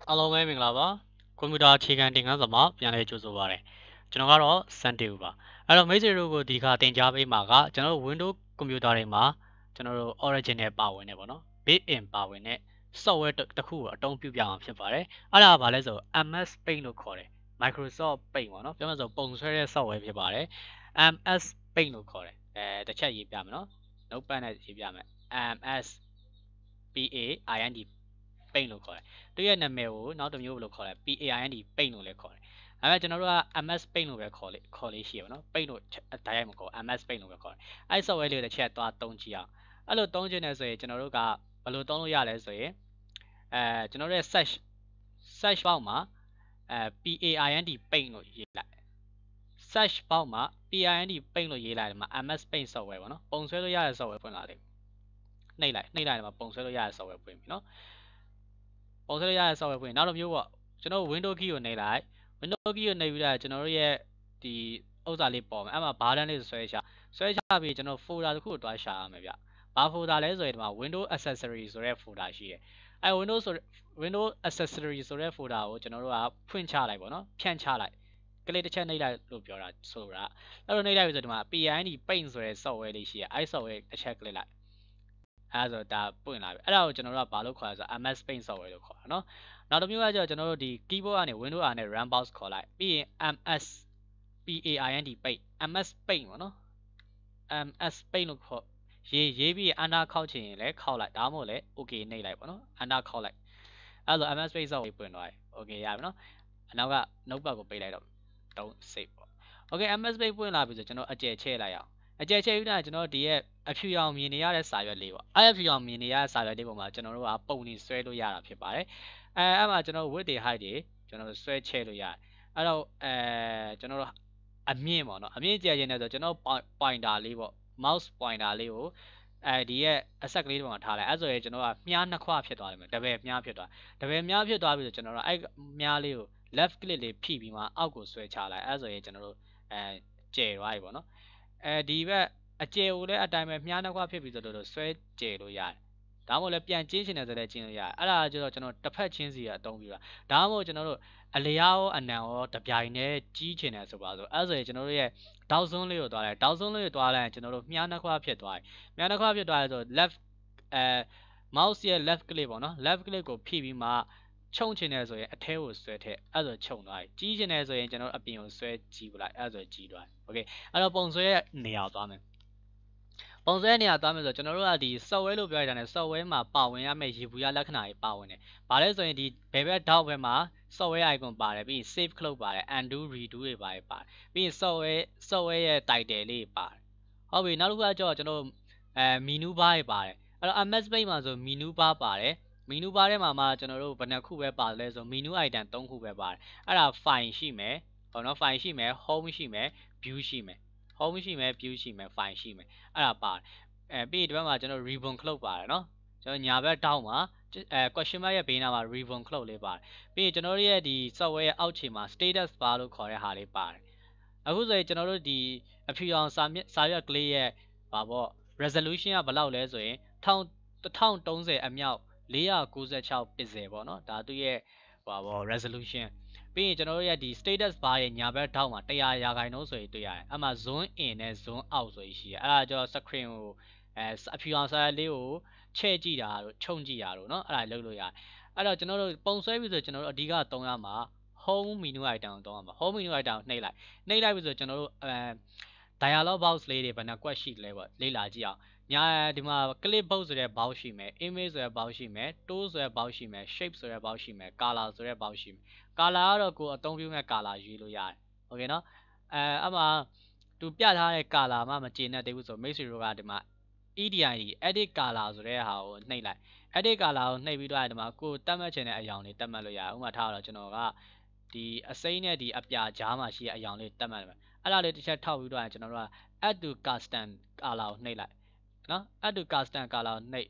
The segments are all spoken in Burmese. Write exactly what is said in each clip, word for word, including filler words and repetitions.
အားလုံးပဲမင်္ဂလာပါကွန်ပျူတာအခြေခံသင်ခန်းစာမှာပြန်လည်ကြိုဆိုပါရစေကျွန်တော်ကတော့ Santiago ပါအဲ့တော့မိတ်ဆွေတို့ကိုဒီခါသင်ကြားပေးမှာကကျွန်တော်တို့ Windows ကွန်ပျူတာတွေမှာကျွန်တော်တို့ Original ပါဝင်နေပေါ့နော် Built-in ပါဝင်တဲ့ software တစ်ခုကိုအသုံးပြုပြအောင်ဖြစ်ပါတယ်အဲ့ဒါကဘာလဲဆို M S Paint လို့ခေါ်တယ် Microsoft Paint ပေါ့နော်ပြောမှဆိုပုံဆွဲတဲ့ software ဖြစ်ပါတယ် M S Paint လို့ခေါ်တယ်အဲတစ်ချက်ရေးပြမယ်နော် Notepad နဲ့ရေးပြမယ် M S P A I N T Paint လို့ခေါ်တယ်သူရဲ့နာမည်ကိုနောက်တစ်မျိုးဘယ်လိုခေါ်လဲ P A I N T Paint လို့လည်းခေါ်တယ်အဲမဲ့ကျွန်တော်တို့က M S Paint လို့ပဲခေါ်လေခေါ်လေးရှိရပါတော့ Paint လို့တိုက်ရိုက်မခေါ် M S Paint လို့ပဲခေါ်တယ်အဲ software လေးကိုတစ်ချက်သွားသုံးကြည့်အောင်အဲ့လိုသုံးခြင်းနဲ့ဆိုရင်ကျွန်တော်တို့ကဘယ်လိုသုံးလို့ရလဲဆိုရင်အဲကျွန်တော်တို့ရဲ့ search search box မှာအဲ P A I N T Paint လို့ရေးလိုက် search box မှာ P A I N T Paint လို့ရေးလိုက်တယ်မှာ M S Paint software ပေါ့နော်ပုံဆွဲလို့ရတဲ့ software ဖွင့်လာတယ်နှိပ်လိုက်နှိပ်လိုက်တယ်မှာပုံဆွဲလို့ရတဲ့ software ဖွင့်ပြီနော်ပုံဆွဲလို့ရတဲ့ software ဖွင့်နောက်တစ်မျိုးပေါ့ကျွန်တော် window key ကိုနှိပ်လိုက် window key ကိုနှိပ်ပြီးတော့ကျွန်တော်တို့ရဲ့ဒီဥစ္စာလေးပေါ်မယ်အဲ့မှာဘာတန်းလေးဆွဲချဆွဲချပြီးကျွန်တော် folder တစ်ခုကိုတွားရှာရမယ်ဗျဘာ folder လဲဆိုရင်ဒီမှာ window accessory ဆိုတဲ့ folder ရှိတယ်အဲ window ဆို window accessory ဆိုတဲ့ folder ကိုကျွန်တော်တို့ကဖွင့်ချလိုက်ပေါ့နော်ဖြန့်ချလိုက်ကလေးတစ်ချက်နှိပ်လိုက်လို့ပြောတာဆိုတာအဲ့လိုနှိပ်လိုက်ပြီးဆိုဒီမှာ P A I N T Paint ဆိုတဲ့ software လေးရှိတယ်အဲ software တစ်ချက်ကလစ်လိုက်အဲဆိုဒါပွင့်လာပြီအဲ့ဒါကိုကျွန်တော်တို့ကဘာလို့ခေါ်လဲဆို M S Paint software လို့ခေါ်တာနော်နောက်တစ်မျိုးကကျတော့ကျွန်တော်တို့ဒီ keyboard ကနေ window R နဲ့ run box ခေါ်လိုက်ပြီးရင် M S P A I N T Paint M S Paint ပေါ့နော် M S Paint လို့ခေါ်ရေးရေးပြီး enter ခောက်ချင်ရင်လည်းခောက်လိုက်ဒါမှမဟုတ်လည်း okay နှိပ်လိုက်ပေါ့နော် enter ခောက်လိုက်အဲ့လို M S Paint software ပွင့်သွားပြီ okay ရပြီနော်အနောက်က notepad ကိုပိတ်လိုက်တော့ don't save ပေါ့ okay M S Paint ပွင့်လာပြီဆိုကျွန်တော်အကျယ်ချဲ့လိုက်အောင်အကျယ်ချဲ့ပြီးတော့ကျွန်တော်ဒီရဲ့အဖြူရောင်မြင်နေရတဲ့စာရွက်လေးပေါ့အဲ့အဖြူရောင်မြင်နေရတဲ့စာရွက်လေးပေါ်မှာကျွန်တော်တို့ကပုံနေဆွဲလို့ရတာဖြစ်ပါတယ်အဲအဲ့မှာကျွန်တော် width တွေ height တွေကျွန်တော်ဆွဲချဲ့လို့ရတယ်အဲ့တော့အဲကျွန်တော်တို့အမြင့်ပေါ့နော်အမြင့်ကျယ်ခြင်းနဲ့ဆိုကျွန်တော် pointer လေးပေါ့ mouse pointer လေးကိုအဲဒီရဲ့အဆက်ကလေးတွေမှာထားလိုက်အဲ့ဆိုရင်ကျွန်တော်ကမြားနှစ်ခွဖြစ်သွားတယ်မယ်တပည့်မြားဖြစ်သွားတပည့်မြားဖြစ်သွားပြီဆိုကျွန်တော်တို့အဲ့မြားလေးကို left click လေးဖိပြီးမှအောက်ကိုဆွဲချလိုက်အဲ့ဆိုရင်ကျွန်တော်တို့အဲကျယ်သွားပြီပေါ့နော်အဲဒီဘက်အကျယ်ကိုလည်းအတိုင်းပဲမြားနှစ်ခွဖြစ်ပြီးဆိုတော့ဆွဲကျယ်လို့ရတယ်ဒါမှမဟုတ်လည်းပြန်ကျင်းချင်တယ်ဆိုလည်းကျင်းလို့ရတယ်အဲ့ဒါကျတော့ကျွန်တော်တစ်ဖက်ချင်းစီကအသုံးပြတာဒါမှမဟုတ်ကျွန်တော်တို့အလျားရောအနံရောတပြိုင်တည်းကြီးချင်တယ်ဆိုပါဆိုအဲ့ဆိုရင်ကျွန်တော်တို့ရဲ့တောက်ဆုံးလေးကိုသွားလိုက်တောက်ဆုံးလေးကိုသွားလိုက်ရင်ကျွန်တော်တို့မြားနှစ်ခွဖြစ်သွားပြီမြားနှစ်ခွဖြစ်သွားတယ်ဆို left အဲ mouse ရဲ့ left click ပေါ့နော် left click ကိုဖိပြီးမှခြုံချင်တယ်ဆိုရင်အထဲကိုဆွဲထည့်အဲ့ဆိုခြုံသွားပြီကြီးချင်တယ်ဆိုရင်ကျွန်တော်အပြင်ကိုဆွဲကြီးပလိုက်အဲ့ဆိုကြီးသွားပြီโอเคအဲ့တော့ပုံဆွဲရဲ့နေရာသွားမယ်ပုံဆွဲနေရာသွားမယ်ဆိုကျွန်တော်တို့ကဒီ software လို့ပြောရတာနဲ့ software မှာပါဝင်ရမယ့်ရေဘူးရလက္ခဏာတွေပါဝင်တယ်။ဘာလဲဆိုရင်ဒီဘယ်ဘက်ထောက်ဘက်မှာ software icon ပါတယ်ပြီးရင် save close ပါတယ် undo redo တွေပါတယ်ပါတယ်ပြီးရင် software software ရဲ့ title လေးပါတယ်။ဟုတ်ပြီနောက်တစ်ခုကကျတော့ကျွန်တော်အဲ menu bar တွေပါတယ်။အဲ့တော့ M S Paint မှာဆို menu bar ပါတယ်။ menu bar ထဲမှာမှကျွန်တော်တို့ဘယ်နှခုပဲပါတယ်လဲဆို menu item သုံးခုပဲပါတယ်။အဲ့ဒါ file ရှိမယ်။ဟောနော် file ရှိမယ် home ရှိမယ် view ရှိမယ်။ home ရှိမယ် view ရှိမယ် file ရှိမယ်အဲ့ဒါပါတယ်အဲပြီးဒီဘက်မှာကျွန်တော် ribbon clock ပါတယ်နော်ကျွန်တော်ညာဘက်တောင်းမှာအဲ question mark ရဲ့ဘေးနားမှာ ribbon clock လေးပါတယ်ပြီးရင်ကျွန်တော်တို့ရဲ့ဒီ software ရဲ့အောက်ခြေမှာ status bar လို့ခေါ်တဲ့ဟာလေးပါတယ်အခုဆိုရင်ကျွန်တော်တို့ဒီအဖြူရောင်စာမျက်စာရွက်ကလေးရဲ့ဘာပေါ့ resolution ကဘယ်လောက်လဲဆိုရင်တစ်ထောင်သုံးဆယ်အမြောက်လေးရာကိုးဆယ်ခြောက် pixel ပေါ့နော်ဒါသူရဲ့ဘာပေါ့ resolutionပြီးရင်ကျွန်တော်တို့ရဲ့ဒီ status bar ရဲ့ညာဘက်ထောက်မှာတစ်ရာရာခိုင်နှုန်းဆိုရင်တွေ့ရတယ်အဲ့မှာ zone in နဲ့ zone out ဆိုရင်ရှိရအဲ့ဒါကြောင့် screen ကိုအဲအဖြူအောင်စာရွက်လေးကိုချဲ့ကြည့်တာတို့ခြုံကြည့်တာတို့เนาะအဲ့ဒါလုပ်လို့ရတယ်အဲ့တော့ကျွန်တော်တို့ပုံဆွဲပြီဆိုကျွန်တော်တို့အဓိကသုံးရမှာ home menu item ကိုသုံးရမှာ home menu item ကိုနှိပ်လိုက်နှိပ်လိုက်ပြီဆိုကျွန်တော်တို့အဲ dialog box လေးတွေဘယ်နှကွက်ရှိလဲပေါ့လေ့လာကြည့်အောင်ညာဒီမှာ clip box ဆိုတဲ့ box ရှိမယ် image ဆိုတဲ့ box ရှိမယ် tool ဆိုတဲ့ box ရှိမယ် shape ဆိုတဲ့ box ရှိမယ် color ဆိုတဲ့ box ရှိမယ် color ကတော့ကိုအသုံးပြုမဲ့ color ရွေးလို့ရတယ်โอเคเนาะအဲအမှသူပြထားတဲ့ color မှမကျေနပ်သေးဘူးဆိုမိတ်ဆွေတို့ကဒီမှာ E D I edit color ဆိုတဲ့ဟာကိုနှိပ်လိုက် edit color ကိုနှိပ်ပြီးတော့ဒီမှာကိုတတ်မှတ်ချင်တဲ့အရောင်လေးတတ်မှတ်လို့ရတယ်ဥပမာထားတော့ကျွန်တော်ကဒီအစိမ်းနဲ့ဒီအပြာကြားမှာရှိတဲ့အရောင်လေးတတ်မှတ်မယ်အဲ့ဒါလေးတစ်ချက်ထောက်ပြီးတော့ကျွန်တော်တို့က add to custom color ကိုနှိပ်လိုက်နော် add to custom color ကိုနှိပ်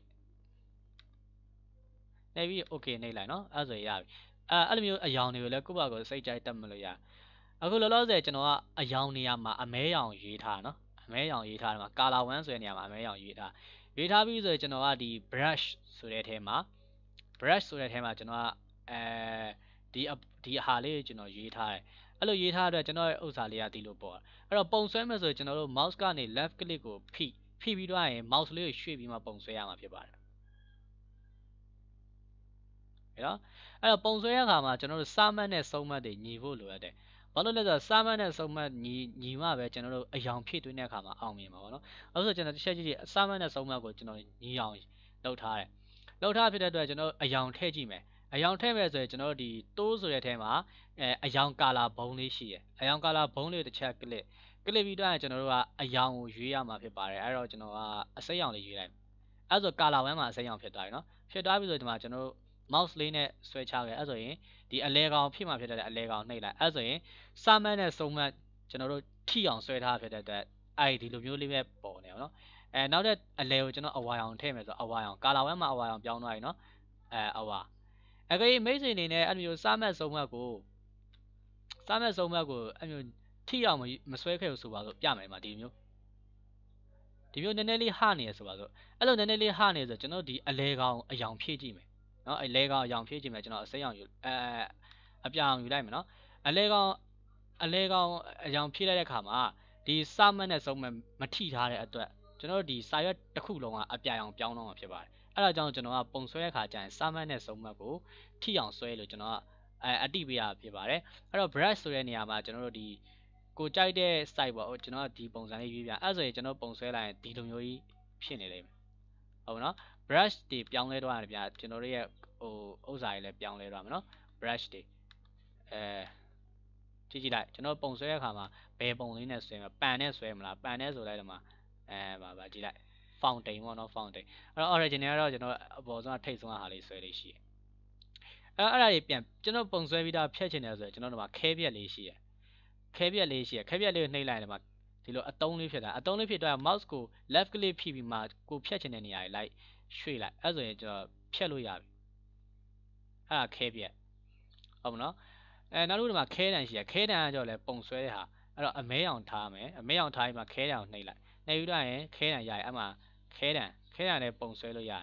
နှိပ်ပြီး okay နှိပ်လိုက်နော်အဲ့ဆိုရပြီအဲအဲ့လိုမျိုးအရောင်တွေကိုလည်းကိုယ့်ဘာကိုစိတ်ကြိုက်တတ်မှတ်လို့ရအခုလောလောဆယ်ကျွန်တော်ကအရောင်နေရာမှာအမဲရောင်ရေးထားနော်အမဲရောင်ရေးထားတယ်မှာ color one ဆိုတဲ့နေရာမှာအမဲရောင်ရေးထားရေးထားပြီးဆိုရင်ကျွန်တော်ကဒီ brush ဆိုတဲ့အဲထဲမှာ brush ဆိုတဲ့အဲထဲမှာကျွန်တော်ကအဲဒီဒီဟာလေးကျွန်တော်ရေးထားတယ်အဲ့လိုရေးထားတဲ့ကျွန်တော်ရဲ့ဥစ္စာလေးကဒီလိုပေါ့အဲ့တော့ပုံဆွဲမယ်ဆိုရင်ကျွန်တော်တို့ mouse ကနေ left click ကိုဖိဖိပြီးတော့ရင် mouse လေးကိုရွှေ့ပြီးမှပုံဆွဲရမှာဖြစ်ပါတယ်ဟဲ့နော်အဲ့တော့ပုံဆွဲရခါမှာကျွန်တော်တို့စာမှတ်နဲ့စုံမှတ်တွေညီဖို့လိုရတယ်ဘာလို့လဲဆိုတော့စာမှတ်နဲ့စုံမှတ်ညီညီမှပဲကျွန်တော်တို့အယောင်ဖြည့်သွင်းတဲ့အခါမှာအောင်မြင်မှာပေါ့နော်အဲ့ဆိုကျွန်တော်တစ်ချက်ကြည့်ကြည့်စာမှတ်နဲ့စုံမှတ်ကိုကျွန်တော်ညီအောင်လုပ်ထားတယ်လုပ်ထားဖြစ်တဲ့အတွက်ကျွန်တော်အယောင်ထည့်ကြည့်မယ်အယောင်ထည့်မယ်ဆိုရင်ကျွန်တော်တို့ဒီတိုးဆိုတဲ့အထဲမှာအဲအယောင်ကာလာဘုံလေးရှိတယ်အယောင်ကာလာဘုံလေးတစ်ချက်ကလစ်ကလစ်ပြီးတော့ကျွန်တော်တို့ကအယောင်ကိုရွေးရမှာဖြစ်ပါတယ်အဲ့တော့ကျွန်တော်ကအစိမ်းရောင်လေးရွေးလိုက်အဲ့ဆိုကာလာဝမ်းမှာအစိမ်းရောင်ဖြစ်သွားပြီနော်ဖြစ်သွားပြီဆိုဒီမှာကျွန်တော်တို့ mouse လေးနဲ့ဆွဲချခဲ့အဲ့ဆိုရင်ဒီအလဲကောင်ဖြစ်မှာဖြစ်တဲ့အလဲကောင်နှိပ်လိုက်အဲ့ဆိုရင်စာမှတ်နဲ့စုံမှတ်ကျွန်တော်တို့ထိအောင်ဆွဲထားဖြစ်တဲ့အတွက်အဲ့ဒီလိုမျိုးလေးပဲပေါ်နေအောင်နော်အဲနောက်တဲ့အလဲကိုကျွန်တော်အဝါရောင်ထည့်မယ်ဆိုအဝါရောင်ကာလာဝမ်းမှာအဝါရောင်ပြောင်းသွားပြီနော်အဲအဝါအကေမိတ်ဆွေအနေနဲ့အဲ့မျိုးစာမှတ်စုံမှတ်ကိုစာမှတ်စုံမှတ်ကိုအဲ့မျိုးထိအောင်မဆွဲခဲ့ဘူးဆိုပါဆိုပြမယ်မှာဒီမျိုးဒီမျိုးနည်းနည်းလေးဟနေရဆိုပါဆိုအဲ့လိုနည်းနည်းလေးဟနေဆိုကျွန်တော်ဒီအလဲကောင်အယောင်ဖြည့်ကြည့်မယ်နော်အလဲကောင်အယောင်ဖြည့်ကြည့်မယ်ကျွန်တော်အစိမ်းအောင်ယူအဲအပြာအောင်ယူလိုက်မယ်နော်အလဲကောင်အလဲကောင်အယောင်ဖြည့်လိုက်တဲ့ခါမှာဒီစာမှတ်နဲ့စုံမှတ်မထိထားတဲ့အတွက်ကျွန်တော်တို့ဒီစာရွက်တစ်ခုလုံးကအပြာအောင်ပြောင်းတော့မှာဖြစ်ပါတယ်အဲ့ဒါကြောင့်ကျွန်တော်ကပုံဆွဲတဲ့ခါကျရင်စာမှတ်နဲ့စုံမှတ်ကိုထိအောင်ဆွဲလို့ကျွန်တော်ကအဲအတိပေးရဖြစ်ပါတယ်အဲ့တော့ brush ဆိုတဲ့နေရာမှာကျွန်တော်တို့ဒီကိုကြိုက်တဲ့ site ပေါ့ကျွန်တော်ဒီပုံစံလေးရွေးပြအဲ့ဆိုရင်ကျွန်တော်ပုံဆွဲလိုက်ရင်ဒီလိုမျိုးကြီးဖြစ်နေလိမ့်မယ်ဟုတ်နော် brush တွေပြောင်းလဲတော့ရတယ်ဗျာကျွန်တော်တို့ရဲ့ဟိုဥစ္စာတွေလည်းပြောင်းလဲတော့မှာနော် brush တွေအဲကြည့်ကြည့်လိုက်ကျွန်တော်ပုံဆွဲတဲ့အခါမှာဘယ်ပုံလေးနဲ့ဆွဲမှာပန်နဲ့ဆွဲမလားပန်နဲ့ဆိုလိုက်တော့မှအဲပါပါကြည့်လိုက် fountain ပေါ့နော် fountain အဲ့တော့ original ကတော့ကျွန်တော်အပေါ်ဆုံးထိတ်ဆုံးဟာလေးဆွဲလေးရှိတယ်အဲ့အဲ့ဒါတွေပြန်ကျွန်တော်ပုံဆွဲပြီးသားဖြတ်ချင်တယ်ဆိုရင်ကျွန်တော်တို့မှာခဲပြက်လေးရှိတယ်ခဲပြက်လေးရှိတယ်ခဲပြက်လေးကိုနှိပ်လိုက်တယ်မှာဒီလိုအတုံးလေးဖြစ်တာအတုံးလေးဖြစ်တော့ mouse ကို left click ဖိပြီးမှကိုဖြတ်ချင်တဲ့နေရာတွေလိုက်ရွှေ့လိုက်အဲ့ဆိုရင်ကျွန်တော်ဖြတ်လို့ရပြီအဲ့ဒါခဲပြက်ဟုတ်မနော်အဲနောက်တစ်ခုဒီမှာခဲတန်ရှိတယ်ခဲတန်ကကြောင့်လဲပုံဆွဲတဲ့ဟာအဲ့တော့အမဲအောင်ထားမယ်အမဲအောင်ထားပြီးမှခဲတန်ကိုနှိပ်လိုက်နှိပ်ပြီးတော့ရင်ခဲတန်ရရင်အဲ့မှာခဲတန်ခဲတန်လည်းပုံဆွဲလို့ရတယ်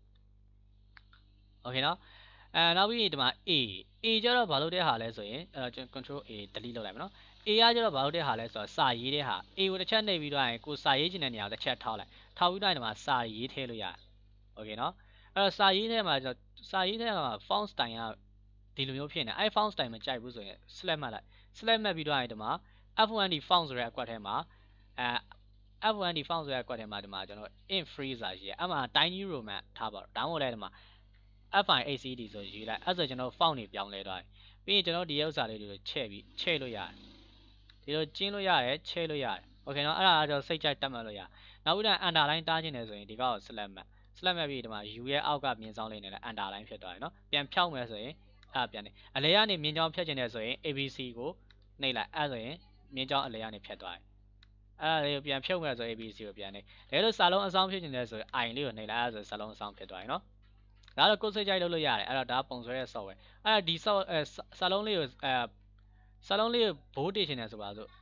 โอเคနော်အဲနောက်ပြီးဒီမှာ A A ကျတော့ဘာလုပ်တဲ့ဟာလဲဆိုရင်အဲ့တော့ကျွန်တော် control A delete လုပ်လိုက်မယ်နော် A ကကျတော့ဘာလုပ်တဲ့ဟာလဲဆိုတော့စာရေးတဲ့ဟာ A ကိုတစ်ချက်နှိပ်ပြီးတော့ရင်ကိုစာရေးချင်တဲ့နေရာကိုတစ်ချက်ထောက်လိုက်ထောက်ပြီးတော့ဒီမှာစာရေးထည့်လို့ရတယ်โอเคနော်အဲ့တော့စာရေးထဲမှာကျတော့စာရေးထဲမှာ font style ကဒီလိုမျိုးဖြစ်နေအဲ့ font style မကြိုက်ဘူးဆိုရင် select မှတ်လိုက် select မှတ်ပြီးတော့ရင်ဒီမှာ F one D font ဆိုတဲ့အကွက်ထဲမှာအဲ F one D font ဆိုတဲ့အကွက်ထဲမှာဒီမှာကျွန်တော် int freezer ရှိတယ်အဲ့မှာ tiny roman ထားပါတော့ download လိုက်ဒီမှာ F I A C D ဆိုရေးလိုက်အဲ့ဆိုကျွန်တော် font တွေပြောင်းလဲသွားပြီပြီးရင်ကျွန်တော်ဒီဥစ္စာလေးတွေကိုချဲ့ပြီးချဲ့လို့ရတယ်ဒီလိုကျင်းလို့ရတယ်ချဲ့လို့ရတယ်โอเคနော်အဲ့ဒါအတော့စိတ်ကြိုက်တတ်မှတ်လို့ရနောက်ပြီးတော့ underline တားခြင်းတယ်ဆိုရင်ဒီကောက်ကို select မှတ် select မှတ်ပြီးဒီမှာ U ရဲ့အောက်ကမြင်ဆောင်လေးနဲ့လည်း underline ဖြစ်သွားတယ်နော်ပြန်ဖြောက်မယ်ဆိုရင်အဲ့ဒါပြန်နေအလဲကနေမြင်ကြောင်းဖြတ်ခြင်းတယ်ဆိုရင် A B C ကိုနှိပ်လိုက်အဲ့ဆိုရင်မြင်ကြောင်းအလဲကနေဖြတ်သွားတယ်အဲ့ဒါလေးကိုပြန်ဖြုတ်မယ်ဆို A B C ကိုပြန်နေဒါလို့စာလုံးအဆောင်ဖြစ်ခြင်းတယ်ဆိုရင် I လေးကိုနှိပ်လိုက်အဲ့ဆိုစာလုံးအဆောင်ဖြစ်သွားတယ်နော်ဒါတော့ကိုယ်စိတ်ကြိုက်လုပ်လို့ရတယ်အဲ့တော့ဒါပုံဆွဲတဲ့ software အဲ့ဒါဒီ soft အဲစာလုံးလေးကိုအဲစာလုံးလေးကိုဘိုးတည်ခြင်းတယ်ဆိုပါစို့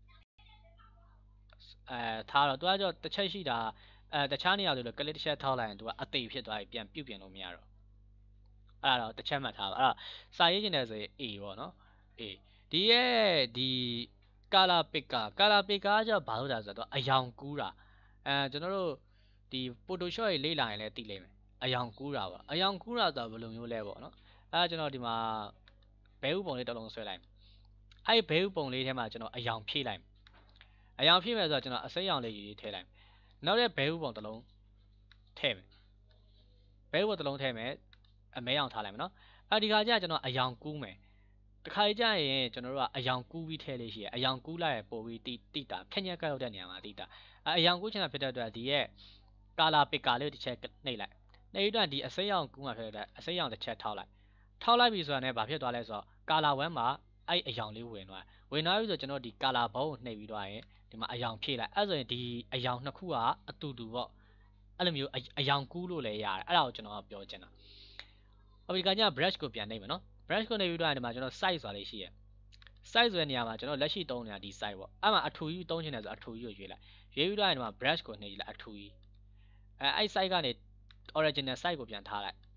အဲထားတော့သူကကြောတစ်ချက်ရှိတာအဲတခြားနေရာတွေလို့ကလစ်တစ်ချက်ထောက်လိုက်ရင်သူကအသိဖြစ်သွားပြီပြန်ပြုတ်ပြင်လို့မရတော့အဲ့ဒါတော့တစ်ချက်မှတ်ထားပါအဲ့ဒါစာရေးခြင်းတယ်ဆိုရင် A ပေါ့နော် A ဒီရဲ့ဒီ color picker color picker ကကြောဘာလို့လဲဆိုတော့အယောင်ကူးတာအဲကျွန်တော်တို့ဒီ Photoshop ရေးလေ့လာရင်လည်းသိလိမ့်မယ်အယောင်ကူးတာပါအယောင်ကူးတာဆိုတော့ဘယ်လိုမျိုးလဲပေါ့နော်အဲကျွန်တော်ဒီမှာဘဲဥပုံလေးတစ်လုံးဆွဲလိုက်အဲ့ဘဲဥပုံလေးထဲမှာကျွန်တော်အယောင်ဖြည့်လိုက်အယောင်ဖြည့်မယ်ဆိုတော့ကျွန်တော်အစိမ်းရောင်လေးရေးထည့်လိုက်နောက်တဲ့ဘဲဥပုံတစ်လုံးထည့်မယ်ဘဲဥပုံတစ်လုံးထည့်မယ်အမဲအောင်ထားလိုက်မယ်နော်အဲ့ဒီခါကျကျွန်တော်အယောင်ကူးမယ်တခါကြရင်ကျွန်တော်တို့ကအယောင်ကူးပြီးထည့်လေးရှိရအယောင်ကူးလိုက်ပို့ပြီးတိတိတာဖြက်ညက်ကရောက်တဲ့နေရာမှာတိတာအယောင်ကူးချင်တာဖြစ်တဲ့အတွက်ဒီရဲ့ color picker လေးတစ်ချက်နှိပ်လိုက်နှိပ်တော့ဒီအစိမ်းရောင်ကူးမှာဖြစ်တဲ့အစိမ်းရောင်တစ်ချက်ထောက်လိုက်ထောက်လိုက်ပြီဆိုတာနဲ့ဘာဖြစ်သွားလဲဆိုတော့ color one မှာအဲ့အယောင်လေးဝင်သွားဝင်သွားပြီဆိုကျွန်တော်ဒီ color ဘုံကိုနှိပ်ပြီးတော့ရင်ဒီမှာအယောင်ဖြည့်လိုက်အဲ့ဆိုရင်ဒီအယောင်နှစ်ခုကအတူတူပေါ့အဲ့လိုမျိုးအယောင်ကူးလို့လည်းရတယ်အဲ့ဒါကိုကျွန်တော်ပြောချင်တာဟုတ်ပြီကည brush ကိုပြန်နှိပ်မယ်နော် brush ကိုနှိပ်ပြီးတော့ဒီမှာကျွန်တော် size ဆိုတာလေးရှိရ size ဆိုတဲ့နေရာမှာကျွန်တော်လက်ရှိသုံးနေတာဒီ size ပေါ့အဲ့မှာအထူကြီးသုံးချင်တယ်ဆိုအထူကြီးကိုရွေးလိုက်ရွေးပြီးတော့ဒီမှာ brush ကိုနှိပ်လိုက်အထူကြီးအဲအဲ့ size ကနေ original size ကိုပြန်ထားလိုက်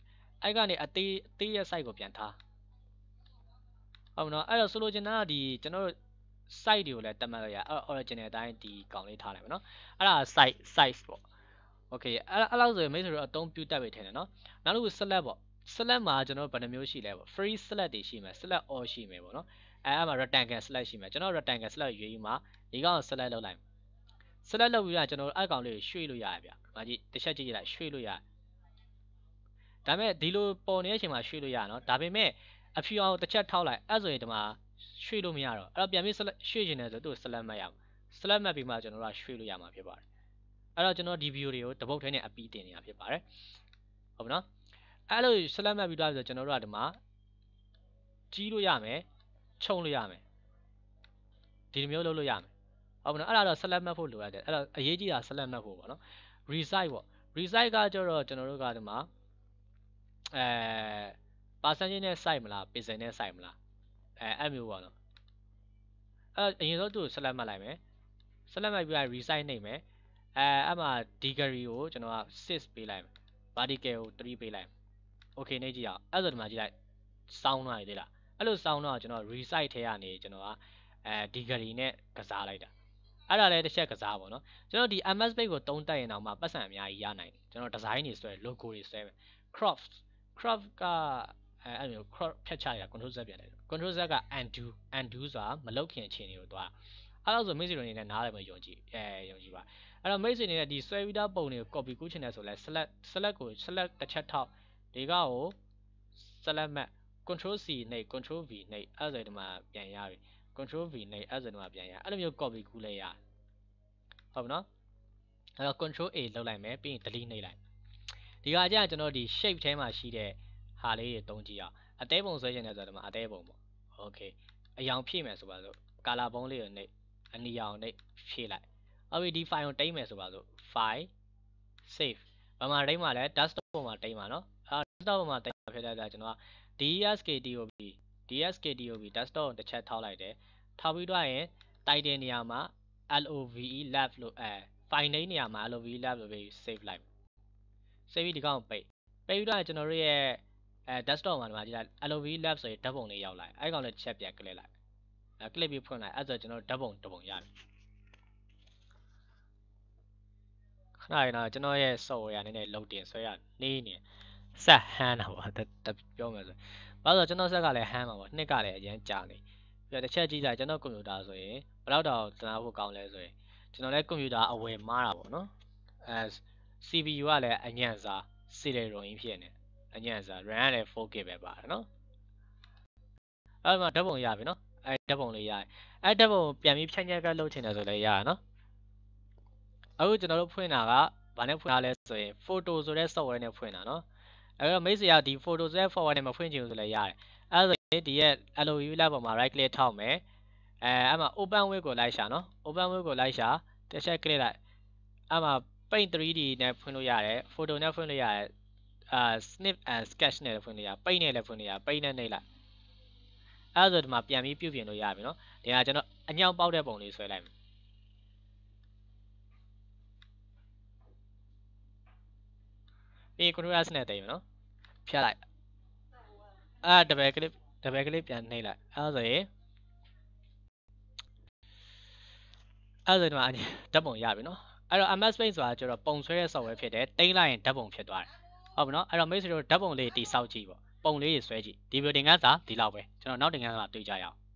အဲ့ကနေအသေးအသေးရဲ့ site ကိုပြန်ထားဟုတ်နော်အဲ့တော့ဆိုလိုချင်တာကဒီကျွန်တော်တို့ site တွေကိုလည်းတတ်မှတ်လို့ရအဲ့ original အတိုင်းဒီကောင်လေးထားလိုက်မယ်နော်အဲ့ဒါ site size ပေါ့ okay အဲ့အဲ့လောက်ဆိုရင်မိတ်ဆွေတို့အသုံးပြုတတ်ပြီထင်တယ်နော်နောက်တစ်ခု select ပေါ့ select မှာကျွန်တော်တို့ဘယ်နှမျိုးရှိလဲပေါ့ free select တွေရှိမယ် select all ရှိမယ်ပေါ့နော်အဲ့အဲ့မှာ rectangle select ရှိမယ်ကျွန်တော် rectangle select ရွေးပြီးမှဒီကောင်ကို select လုပ်လိုက် select လုပ်ပြီးတော့ကျွန်တော်တို့အဲ့ကောင်လေးကိုရွှေ့လို့ရတယ်ဗျ။ဒါကြီးတစ်ချက်ကြည့်ကြည့်လိုက်ရွှေ့လို့ရတယ်။ဒါပေမဲ့ဒီလိုပေါ်နေတဲ့အချိန်မှာရွှေ့လို့ရနော်။ဒါပေမဲ့အဖြူအောင်တစ်ချက်ထောက်လိုက်အဲ့ဆိုရင်ဒီမှာရွှေ့လို့မရတော့အဲ့တော့ပြန်ပြီး select ရွှေ့ခြင်းနဲ့ဆိုသူ့ select မှတ်ရအောင် select မှတ်ပြီးမှကျွန်တော်တို့ကရွှေ့လို့ရမှာဖြစ်ပါတယ်။အဲ့တော့ကျွန်တော်ဒီ video တွေကိုတပုတ်ထဲနဲ့အပီးတင်နေတာဖြစ်ပါတယ်။ဟုတ်ပြီနော်။အဲ့လို select မှတ်ပြီးတော့ဆိုကျွန်တော်တို့ကဒီမှာကြီးလို့ရမယ်ခြုံလို့ရမယ်ဒီလိုမျိုးလုပ်လို့ရမယ်ဟုတ်ပါနော်အဲ့ဒါတော့ select မှတ်ဖို့လိုရတယ်အဲ့တော့အရေးကြီးတာ select မှတ်ဖို့ပေါ့နော် resize ပေါ့ resize ကကျတော့ကျွန်တော်တို့ကဒီမှာအဲ percentage နဲ့ size မလား pixel နဲ့ size မလားအဲအဲ့မျိုးပေါ့နော်အဲ့အရင်ဆုံးသူ့ကို select မှတ်လိုက်မယ် select မှတ်ပြီးတော့ resize နှိပ်မယ်အဲအဲ့မှာ degree ကိုကျွန်တော်ကsixပေးလိုက်မယ် vertical ကိုthreeပေးလိုက်မယ် okay နှိပ်ကြည့်အောင်အဲ့ဆိုဒီမှာကြည့်လိုက် sound သွားရသေးလားအဲ့လို sound တော့ကျွန်တော် resize ထဲကနေကျွန်တော်ကအဲ degree နဲ့ကစားလိုက်တာအဲ့ဒါလည်းတစ်ချက်ကစားပေါ့နော်ကျွန်တော်ဒီ M S Paint ကိုတုံးတက်ရင်တော့မှပတ်စံအများကြီးရနိုင်တယ်ကျွန်တော် design တွေဆွဲ logo တွေဆွဲမယ် crop crop ကအဲအဲ့လို crop ဖြတ်ချရ control z ပြန်တယ် control z က undo undo ဆိုတာမလုပ်ခင်အခြေအနေကိုသွားအဲ့လိုဆိုမိတ်ဆွေတို့အနေနဲ့နားလည်မယုံကြည်အဲယုံကြည်ပါအဲ့တော့မိတ်ဆွေအနေနဲ့ဒီဆွဲပြီးသားပုံတွေကို copy ကူးချင်တယ်ဆိုလဲ select select ကို select တစ်ချက်ထောက်ဒီကကို select မှတ် control C နှိပ် control V နှိပ်အဲ့ဆိုဒီမှာပြန်ရပြီ control V နှိပ်အဲ့ဆိုဒီမှာပြန်ရအဲ့လိုမျိုး copy ကူးလိုက်ရဟုတ်ပြီနော်အဲ့တော့ control A လုပ်လိုက်မယ်ပြီးရင် delete နှိပ်လိုက်ဒီကကြာကျွန်တော်ဒီ shape ထဲမှာရှိတဲ့ဟာလေးတွေတုံးကြည့်အောင်အသေးပုံဆွဲချင်တယ်ဆိုတော့ဒီမှာအသေးပုံပေါ့ okay အယောင်ဖြည့်မယ်ဆိုပါစို့ color ပုံးလေးကိုနှိပ်အနီရောင်နှိပ်ဖြည့်လိုက်ဟုတ်ပြီဒီ file ကိုတိမ့်မယ်ဆိုပါစို့ file save ဘာမှတိမ့်မှာလဲ desktop ပေါ်မှာတိမ့်မှာနော်အဲ desktop ပေါ်မှာတိမ့်မှာဖြစ်တဲ့အတွက်ကျွန်တော်က dsktob dsktob desktop ကိုတစ်ချက်ထောက်လိုက်တယ်ထောက်ပြီးတော့ရင် title နေရာမှာ love lab လို့အဲ file name နေရာမှာ love lab လို့ပဲ save လိုက် save ပြီးဒီကောင်ပိတ်ပိတ်ပြီးတော့ကျွန်တော်တို့ရဲ့အဲ desktop မှာဒီမှာကြည့်လိုက် love lab ဆိုရင်ဓာတ်ပုံလေးရောက်လာအဲ့ကောင်လေးတစ်ချက်ပြန် click လိုက်အဲ click ပြီးဖွင့်လိုက်အဲ့ဆိုကျွန်တော်ဓာတ်ပုံတစ်ပုံရပြီခဏရအောင်ကျွန်တော်ရဲ့ software နည်းနည်းလုံးတင်ဆွဲရနေနေဆက်ဟန်းတာပေါ့ပြောမယ်ဆိုဘာလို့ကျွန်တော်ဆက်ကလည်းဟန်းမှာပေါ့နှစ်ကလည်းအရင်ကြာနေပြီးတော့တစ်ချက်ကြည့်လိုက်ကျွန်တော်ကွန်ပျူတာဆိုရင်ဘယ်တော့တော့တနာဖို့ကောင်းလဲဆိုရင်ကျွန်တော်လည်းကွန်ပျူတာအဝယ်မားတာပေါ့နော်အဲ C P U ကလည်းအညံ့စား Celeron ကြီးဖြစ်နေအညံ့စား RAM ကလည်း four K ပဲပါတယ်နော်အဲ့မှာဓာတ်ပုံရပြီနော်အဲဓာတ်ပုံလေးရတယ်အဲဓာတ်ပုံပြန်ပြီးဖြန့်ချက်ကလုပ်ချင်တယ်ဆိုလည်းရရနော်အခုကျွန်တော်တို့ဖွင့်တာကဘာနဲ့ဖွင့်တာလဲဆိုရင် photo ဆိုတဲ့ software နဲ့ဖွင့်တာနော်အဲ့တော့မိတ်ဆွေကဒီ photo ဆိုတဲ့ software နဲ့မဖွင့်ချင်ဘူးဆိုလည်းရတယ်အဲ့ဒါဆိုရင်ဒီရဲ့ love lab ပေါ်မှာ right click ထောက်မယ်အဲအဲ့မှာ open with ကိုလိုက်ရှာနော် open with ကိုလိုက်ရှာတစ်ချက် click လိုက်အဲ့မှာ paint three D နဲ့ဖွင့်လို့ရတယ် photo နဲ့ဖွင့်လို့ရတယ်အာ snip and sketch နဲ့ဖွင့်လို့ရ paint နဲ့လည်းဖွင့်လို့ရ paint နဲ့နှိပ်လိုက်အဲ့ဒါဆိုဒီမှာပြန်ပြီးပြုပြင်လို့ရပြီနော်ဒီကကျွန်တော်အညောင်ပေါက်တဲ့ပုံလေးဆွဲလိုက်မယ်ပြီး control S နဲ့တိမ်မယ်နော်ဖြတ်လိုက်အဲ့ double click double click ပြန်နှိပ်လိုက်အဲ့ဒါဆိုရင်အဲ့ဒါဆိုဒီမှာဓာတ်ပုံရပြီနော်အဲ့တော့ M S Paint ဆိုတာကျတော့ပုံဆွဲတဲ့ software ဖြစ်တယ်တိမ့်လိုက်ရင်ဓာတ်ပုံဖြစ်သွားတယ်ဟုတ်ပြီနော်အဲ့တော့မိတ်ဆွေတို့ဓာတ်ပုံလေးတိစောက်ကြည့်ပေါ့ပုံလေးတွေဆွဲကြည့်ဒီ video သင်ခန်းစာဒီလောက်ပဲကျွန်တော်နောက်သင်ခန်းစာတွေ့ကြရအောင်